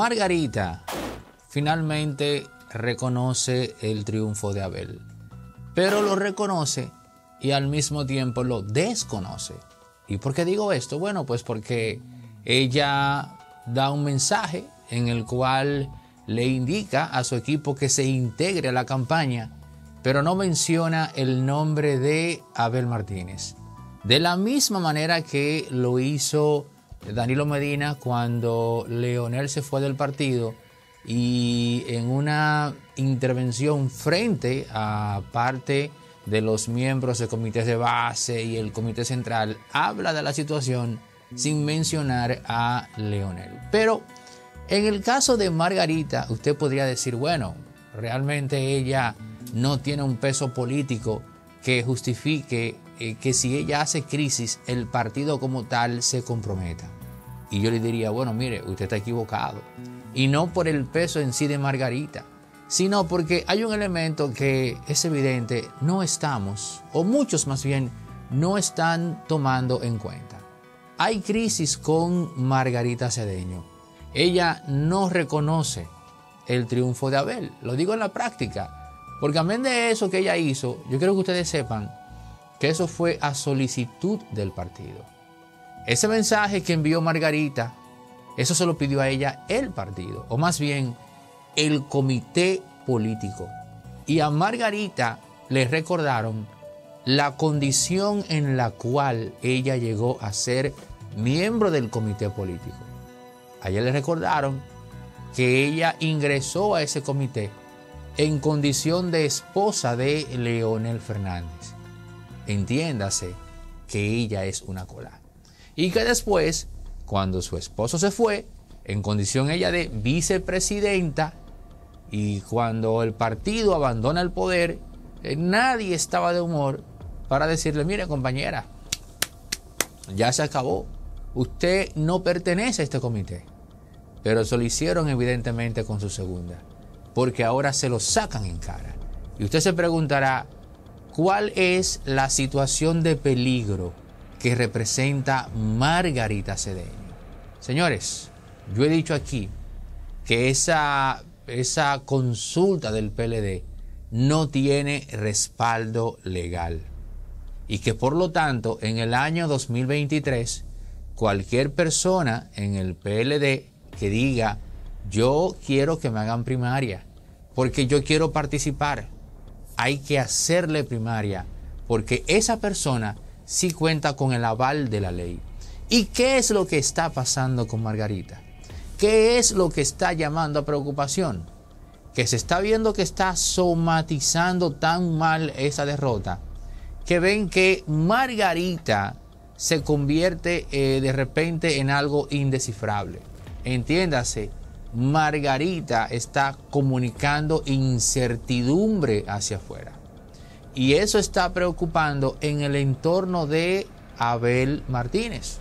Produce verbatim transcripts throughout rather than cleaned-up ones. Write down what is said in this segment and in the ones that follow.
Margarita finalmente reconoce el triunfo de Abel, pero lo reconoce y al mismo tiempo lo desconoce. ¿Y por qué digo esto? Bueno, pues porque ella da un mensaje en el cual le indica a su equipo que se integre a la campaña, pero no menciona el nombre de Abel Martínez. De la misma manera que lo hizo Danilo Medina cuando Leonel se fue del partido y en una intervención frente a parte de los miembros de comités de base y el comité central, habla de la situación sin mencionar a Leonel. Pero en el caso de Margarita, usted podría decir, bueno, realmente ella no tiene un peso político que justifique eh, que si ella hace crisis, el partido como tal se comprometa. Y yo le diría, bueno, mire, usted está equivocado. Y no por el peso en sí de Margarita, sino porque hay un elemento que es evidente, no estamos, o muchos más bien, no están tomando en cuenta. Hay crisis con Margarita Cedeño. Ella no reconoce el triunfo de Abel. Lo digo en la práctica, porque amén de eso que ella hizo, yo quiero que ustedes sepan que eso fue a solicitud del partido. Ese mensaje que envió Margarita, eso se lo pidió a ella el partido, o más bien el comité político. Y a Margarita le recordaron la condición en la cual ella llegó a ser miembro del comité político. A ella le recordaron que ella ingresó a ese comité en condición de esposa de Leonel Fernández. Entiéndase que ella es una cola. Y que después, cuando su esposo se fue, en condición ella de vicepresidenta, y cuando el partido abandona el poder, eh, nadie estaba de humor para decirle, mire compañera, ya se acabó, usted no pertenece a este comité. Pero eso lo hicieron evidentemente con su segunda, porque ahora se lo sacan en cara. Y usted se preguntará, ¿cuál es la situación de peligro que representa Margarita Cedeño? Señores, yo he dicho aquí que esa, esa consulta del P L D no tiene respaldo legal y que por lo tanto en el año dos mil veintitrés cualquier persona en el P L D que diga yo quiero que me hagan primaria porque yo quiero participar, hay que hacerle primaria porque esa persona sí cuenta con el aval de la ley. ¿Y qué es lo que está pasando con Margarita? ¿Qué es lo que está llamando a preocupación? Que se está viendo que está somatizando tan mal esa derrota, que ven que Margarita se convierte eh, de repente en algo indescifrable. Entiéndase, Margarita está comunicando incertidumbre hacia afuera. Y eso está preocupando en el entorno de Abel Martínez.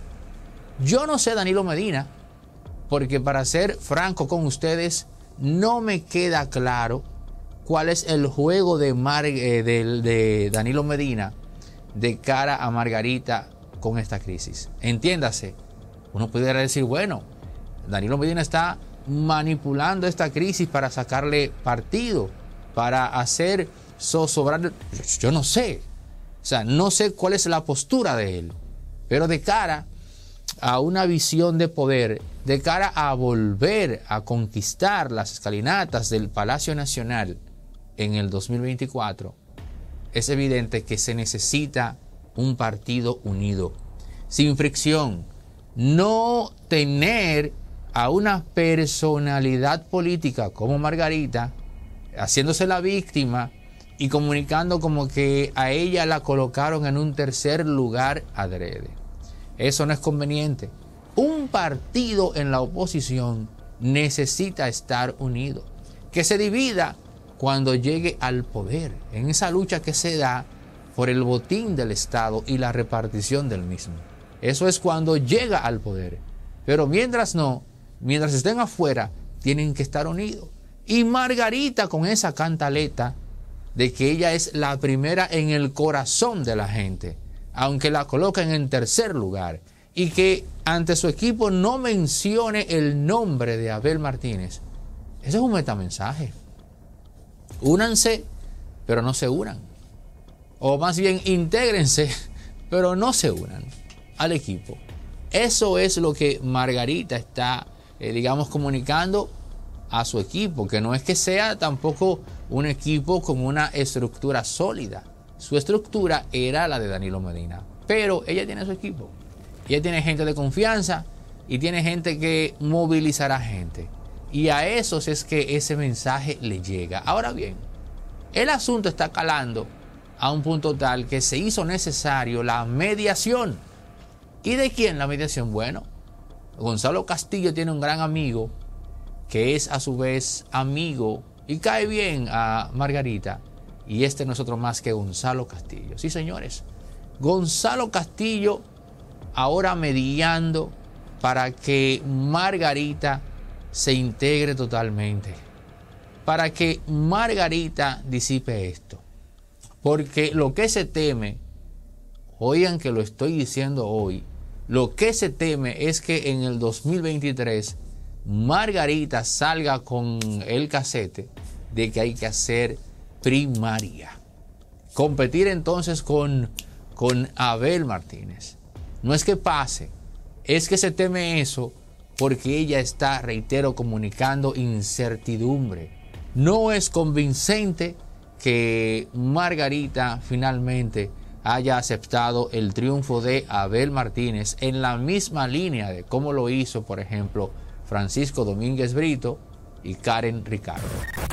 Yo no sé Danilo Medina, porque para ser franco con ustedes, no me queda claro cuál es el juego de, Mar, eh, de, de Danilo Medina de cara a Margarita con esta crisis. Entiéndase, uno pudiera decir, bueno, Danilo Medina está manipulando esta crisis para sacarle partido, para hacer zozobrar. Yo no sé, o sea, no sé cuál es la postura de él, pero de cara a una visión de poder, de cara a volver a conquistar las escalinatas del Palacio Nacional en el dos mil veinticuatro, es evidente que se necesita un partido unido, sin fricción, no tener a una personalidad política como Margarita haciéndose la víctima y comunicando como que a ella la colocaron en un tercer lugar adrede. Eso no es conveniente. Un partido en la oposición necesita estar unido, que se divida cuando llegue al poder, en esa lucha que se da por el botín del Estado y la repartición del mismo. Eso es cuando llega al poder. Pero mientras no, mientras estén afuera, tienen que estar unidos. Y Margarita con esa cantaleta de que ella es la primera en el corazón de la gente, aunque la coloquen en tercer lugar, y que ante su equipo no mencione el nombre de Abel Martínez. Ese es un metamensaje. Únanse, pero no se unan. O más bien, intégrense, pero no se unan al equipo. Eso es lo que Margarita está, eh, digamos, comunicando a su equipo, que no es que sea tampoco un equipo con una estructura sólida. Su estructura era la de Danilo Medina, pero ella tiene su equipo. Ella tiene gente de confianza y tiene gente que movilizará gente. Y a esos es que ese mensaje le llega. Ahora bien, el asunto está calando a un punto tal que se hizo necesario la mediación. ¿Y de quién la mediación? Bueno, Gonzalo Castillo tiene un gran amigo que es a su vez amigo y cae bien a Margarita. Y este no es otro más que Gonzalo Castillo. Sí, señores, Gonzalo Castillo ahora mediando para que Margarita se integre totalmente, para que Margarita disipe esto. Porque lo que se teme, oigan que lo estoy diciendo hoy, lo que se teme es que en el dos mil veintitrés Margarita salga con el casete de que hay que hacer primaria. Competir entonces con, con Abel Martínez. No es que pase, es que se teme eso porque ella está, reitero, comunicando incertidumbre. No es convincente que Margarita finalmente haya aceptado el triunfo de Abel Martínez en la misma línea de cómo lo hizo, por ejemplo, Francisco Domínguez Brito y Karen Ricardo.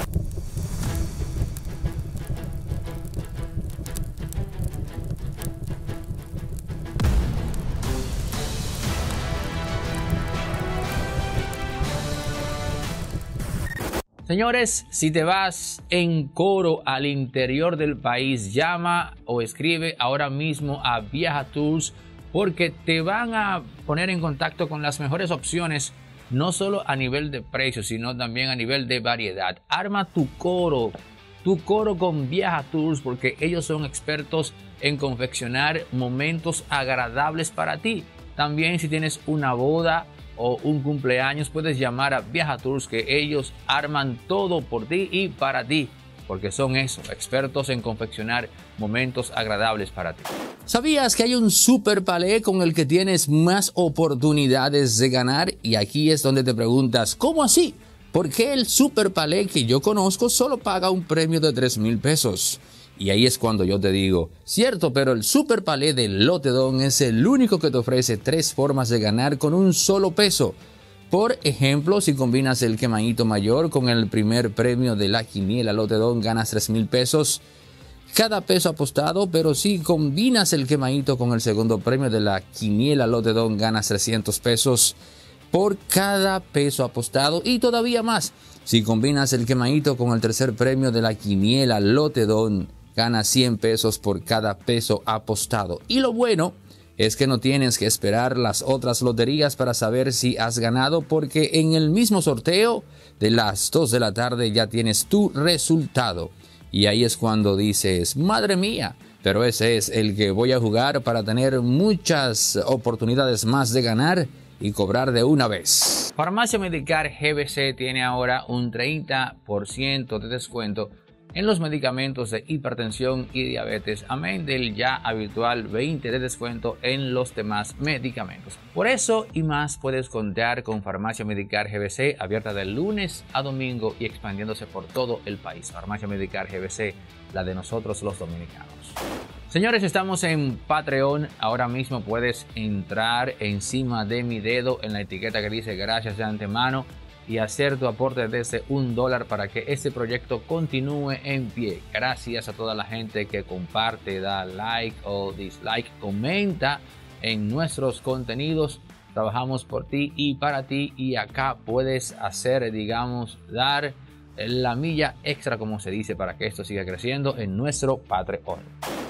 Señores, si te vas en coro al interior del país, llama o escribe ahora mismo a Viaja Tours porque te van a poner en contacto con las mejores opciones, no solo a nivel de precio, sino también a nivel de variedad. Arma tu coro, tu coro con Viaja Tours porque ellos son expertos en confeccionar momentos agradables para ti. También si tienes una boda o un cumpleaños, puedes llamar a Viaja Tours, que ellos arman todo por ti y para ti, porque son eso, expertos en confeccionar momentos agradables para ti. ¿Sabías que hay un super palé con el que tienes más oportunidades de ganar? Y aquí es donde te preguntas, ¿cómo así? ¿Por qué el super palé que yo conozco solo paga un premio de tres mil pesos? Y ahí es cuando yo te digo, cierto, pero el Super Palé de Lotedon es el único que te ofrece tres formas de ganar con un solo peso. Por ejemplo, si combinas el quemadito mayor con el primer premio de la quiniela Lotedon, ganas tres mil pesos cada peso apostado, pero si combinas el quemadito con el segundo premio de la quiniela Lotedon, ganas trescientos pesos por cada peso apostado y todavía más. Si combinas el quemadito con el tercer premio de la quiniela Lotedon, ganas cien pesos por cada peso apostado. Y lo bueno es que no tienes que esperar las otras loterías para saber si has ganado, porque en el mismo sorteo de las dos de la tarde ya tienes tu resultado. Y ahí es cuando dices, madre mía, pero ese es el que voy a jugar para tener muchas oportunidades más de ganar y cobrar de una vez. Farmacia Medicar G B C tiene ahora un treinta por ciento de descuento en los medicamentos de hipertensión y diabetes, amén del ya habitual veinte por ciento de descuento en los demás medicamentos. Por eso y más puedes contar con Farmacia Medicar G B C, abierta de lunes a domingo y expandiéndose por todo el país. Farmacia Medicar G B C, la de nosotros los dominicanos. Señores, estamos en Patreon. Ahora mismo puedes entrar encima de mi dedo en la etiqueta que dice gracias de antemano y hacer tu aporte desde un dólar para que este proyecto continúe en pie. Gracias a toda la gente que comparte, da like o dislike, comenta en nuestros contenidos. Trabajamos por ti y para ti, y acá puedes hacer, digamos, dar la milla extra, como se dice, para que esto siga creciendo en nuestro Patreon.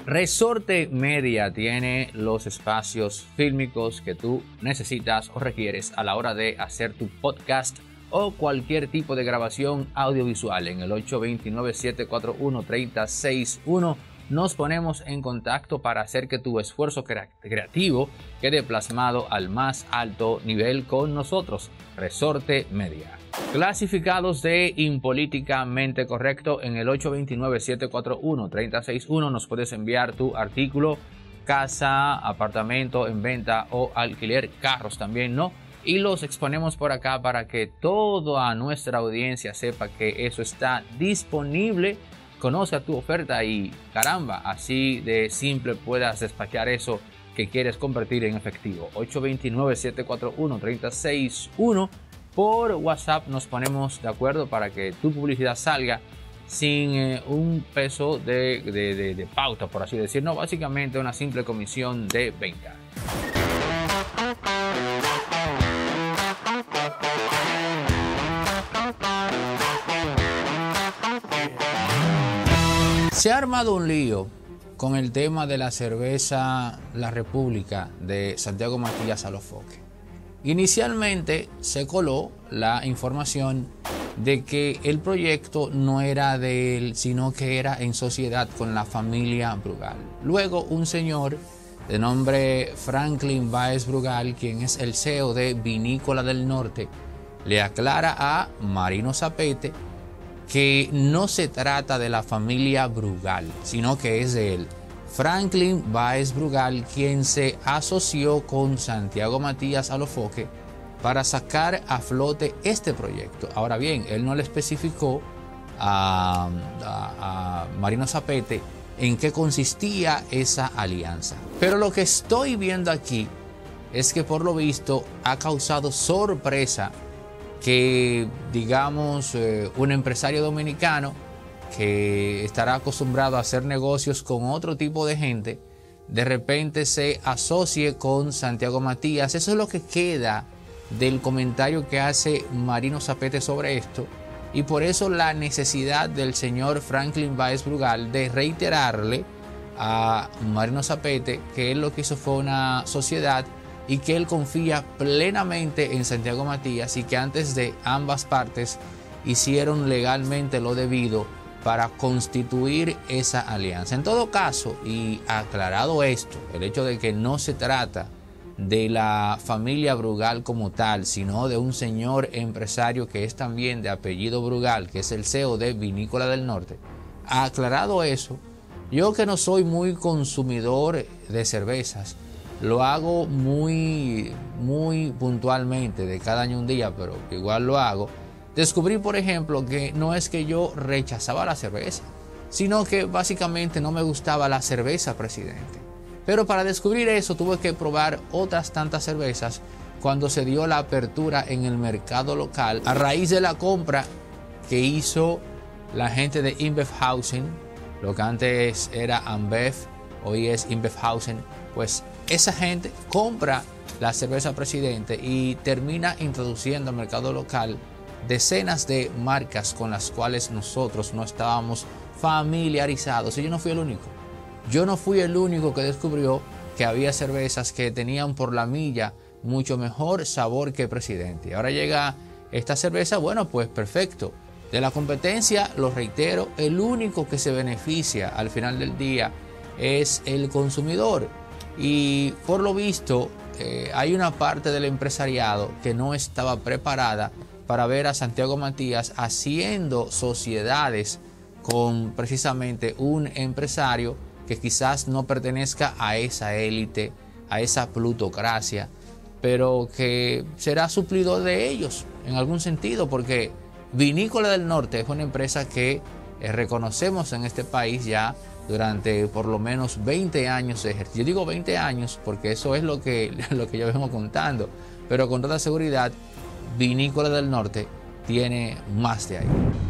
Resorte Media tiene los espacios fílmicos que tú necesitas o requieres a la hora de hacer tu podcast o cualquier tipo de grabación audiovisual en el ocho dos nueve, siete cuatro uno, tres cero seis uno nos ponemos en contacto para hacer que tu esfuerzo crea creativo quede plasmado al más alto nivel con nosotros, Resorte Media. Clasificados de Impolíticamente Correcto en el ocho dos nueve, siete cuatro uno, tres cero seis uno nos puedes enviar tu artículo, casa, apartamento en venta o alquiler, carros también, ¿no? Y los exponemos por acá para que toda nuestra audiencia sepa que eso está disponible. Conozca tu oferta y caramba, así de simple puedas despachar eso que quieres convertir en efectivo. ocho dos nueve, siete cuatro uno, tres cero seis uno. Por WhatsApp nos ponemos de acuerdo para que tu publicidad salga sin eh, un peso de, de, de, de pauta, por así decirlo. No, básicamente una simple comisión de venta. Se ha armado un lío con el tema de la cerveza La República de Santiago Matías Alofoque. Inicialmente se coló la información de que el proyecto no era de él, sino que era en sociedad con la familia Brugal. Luego un señor de nombre Franklin Báez Brugal, quien es el C E O de Vinícola del Norte, le aclara a Marino Zapete que no se trata de la familia Brugal, sino que es de él, Franklin Báez Brugal, quien se asoció con Santiago Matías Alofoque para sacar a flote este proyecto. Ahora bien, él no le especificó a, a, a Marino Zapete en qué consistía esa alianza. Pero lo que estoy viendo aquí es que por lo visto ha causado sorpresa que, digamos, eh, un empresario dominicano que estará acostumbrado a hacer negocios con otro tipo de gente, de repente se asocie con Santiago Matías. Eso es lo que queda del comentario que hace Marino Zapete sobre esto, y por eso la necesidad del señor Franklin Báez Brugal de reiterarle a Marino Zapete que él lo que hizo fue una sociedad y que él confía plenamente en Santiago Matías y que antes de ambas partes hicieron legalmente lo debido para constituir esa alianza. En todo caso, y aclarado esto, el hecho de que no se trata de la familia Brugal como tal, sino de un señor empresario que es también de apellido Brugal, que es el C E O de Vinícola del Norte, aclarado eso, yo que no soy muy consumidor de cervezas, lo hago muy, muy puntualmente, de cada año un día, pero igual lo hago. Descubrí, por ejemplo, que no es que yo rechazaba la cerveza, sino que básicamente no me gustaba la cerveza Presidente. Pero para descubrir eso tuve que probar otras tantas cervezas cuando se dio la apertura en el mercado local a raíz de la compra que hizo la gente de InBevHausen, lo que antes era Ambev, hoy es InBevHausen. Pues esa gente compra la cerveza Presidente y termina introduciendo al mercado local decenas de marcas con las cuales nosotros no estábamos familiarizados. Y yo no fui el único. Yo no fui el único que descubrió que había cervezas que tenían por la milla mucho mejor sabor que Presidente. Ahora llega esta cerveza, bueno, pues perfecto. De la competencia, lo reitero, el único que se beneficia al final del día es el consumidor. Y por lo visto, eh, hay una parte del empresariado que no estaba preparada para ver a Santiago Matías haciendo sociedades con precisamente un empresario que quizás no pertenezca a esa élite, a esa plutocracia, pero que será suplidor de ellos en algún sentido, porque Vinícola del Norte es una empresa que eh, reconocemos en este país ya durante por lo menos veinte años de ejercicio. Yo digo veinte años porque eso es lo que, lo que yo vengo contando, pero con toda seguridad Vinícola del Norte tiene más de ahí.